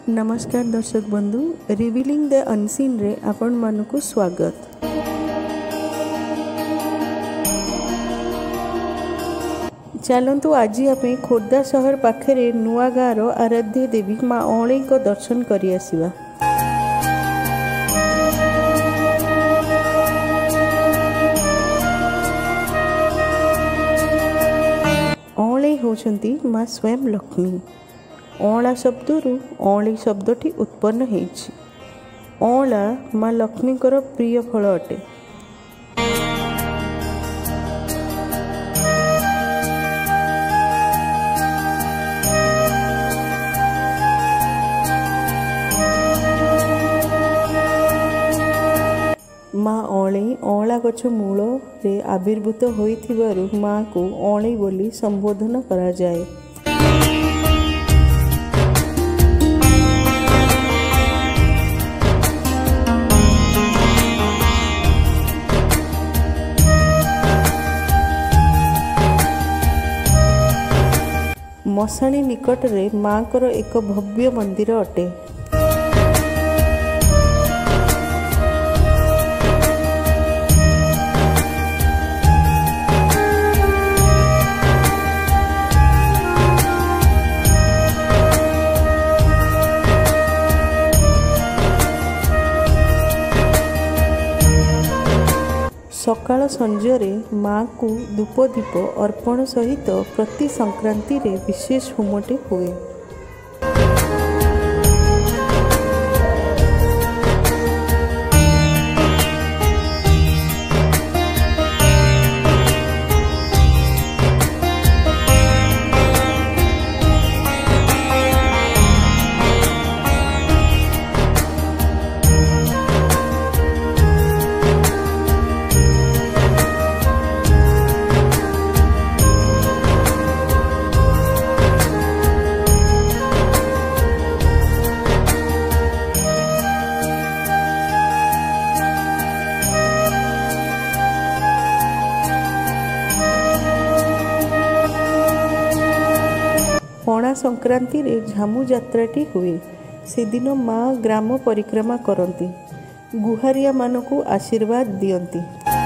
नमस्कार दर्शक बंधु, रिवीलिंग द अनसीन रे आपण मानकु स्वागत। चलतु आज आप खोर्धा सहर पाखे नुआ गाँव आराध्य देवी माँ अँलई को दर्शन करि आसिबा। अँलई होचंती माँ स्वयं लक्ष्मी। अँला शब्दरू अँलई शब्दटी उत्पन्न होइछि। अँला माँ लक्ष्मीकर प्रिय फल अटे। माँ अँलई अँला गछ मूल रे आविर्भूत होइथिबारु माँ को अँलई बोली संबोधन करा जाए। मशाणी निकट रे माँ कर एक भव्य मंदिर अटे। सकाळ संजरे माँ को धूप दीप अर्पण सहित प्रति संक्रांति रे विशेष होमटे हुए। पणा संक्रांति रे झामु यात्राटी हुए। से दिन माँ ग्राम परिक्रमा करती, गुहारिया मानकु आशीर्वाद दियंती।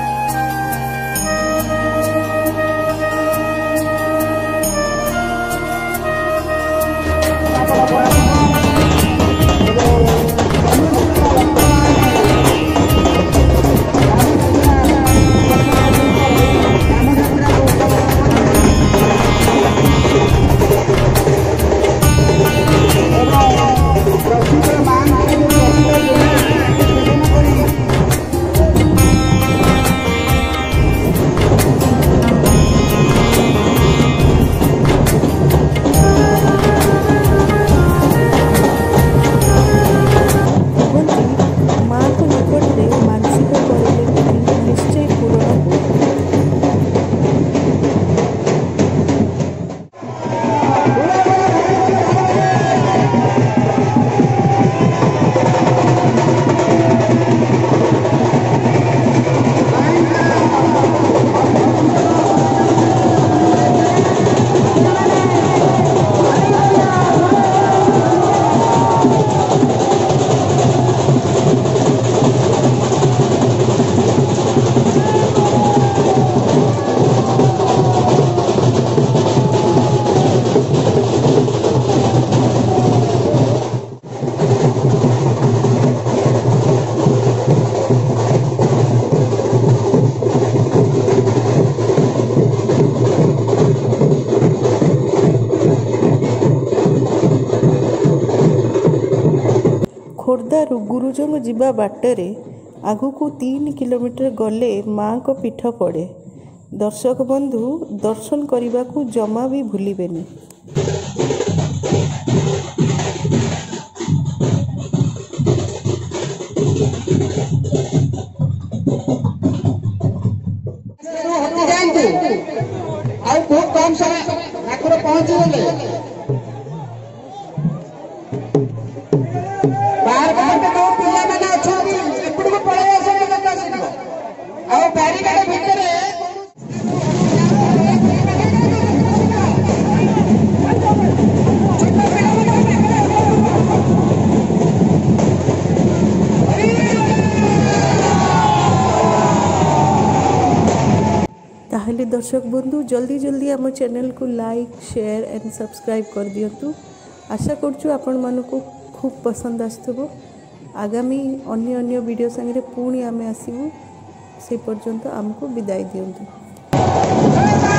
खोर्धारू गुरुजंग जीवा बाटरे आगुकू 3 किलोमीटर गले माँ को पीठ पड़े। दर्शक बंधु दर्शन करने को जमा भी भूलिबेनी। बहुत कम समय पहुंची गले। बैरिकेड भितर छोटा ताहले दर्शक बंधु जल्दी जल्दी आम चैनल को लाइक शेयर एंड सब्सक्राइब कर दिंतु। आशा करछु आपण मानको खूब पसंद आसथबो। आगामी अन्य अन्य वीडियो संगे पुणी आमे आसीबु। से पर्यंत आमको विदाई दियंतु।